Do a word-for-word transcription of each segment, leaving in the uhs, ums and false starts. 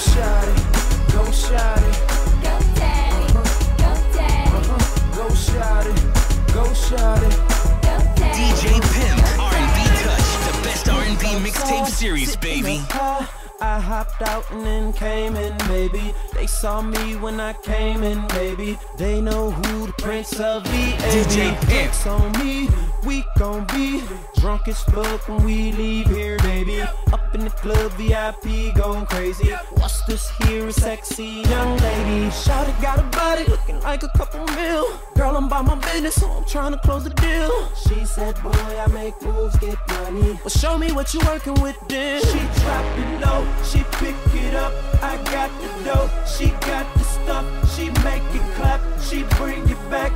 shawty, go shawty. Go daddy, go daddy. Uh-huh. Go shawty, go shawty. Go daddy. D J Pimp, R and B Touch, the best R and B mixtape series, baby. I hopped out and then came in, baby. They saw me when I came in, baby. They know who the Prince of V A D J Pimp. It's on me, we gon' be drunk as fuck when we leave here, baby. Up in the club, V I P going crazy. What's this here, a sexy young lady? Shawty got a body looking like a couple mil. Girl, I'm by my business, so I'm trying to close the deal. She said, boy, I make moves, get money. Well, show me what you working with then. She dropped it low, she pick it up. I got the dough, she got the stuff. She make it clap, she bring it back.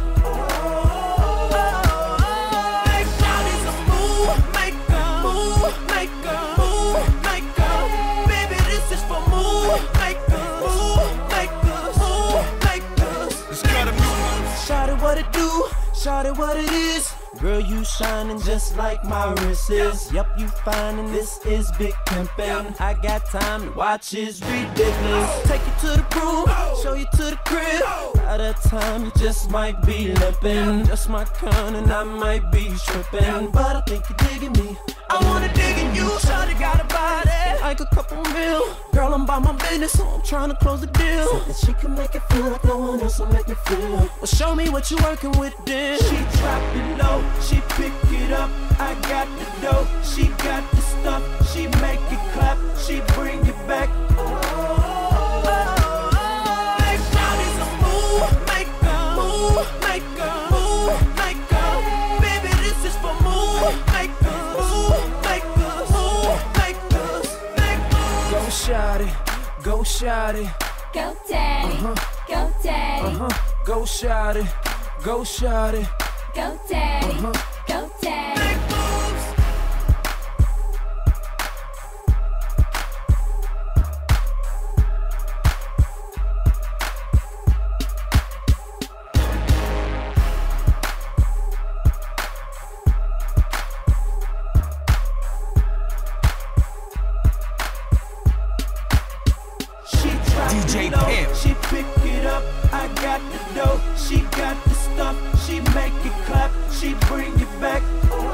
What it do, shawty what it is. Girl, you shining just like my wrist is. Yup, you fine and this is big pimpin'. I got time to watch, it's ridiculous. Take you to the room, show you to the crib. By that time you just might be limpin'. Just my kind and I might be trippin'. But I think you're digging me, I wanna dig in you. Shawty got a body like a couple mil. Girl, I'm by my business, so I'm trying to close the deal. So that she can make it feel like no one else will make it feel. Well, show me what you working with then. She drop it low, she pick it up. I got the dough, she got the stuff. She make it clap, she bring it back. Shawty, go shawty, Go daddy, uh-huh. go daddy. Uh-huh. Go shawty, go shawty, Go daddy, uh-huh. go daddy. D J Pimp. She pick it up, I got the dough, she got the stuff. She make it clap, she bring it back.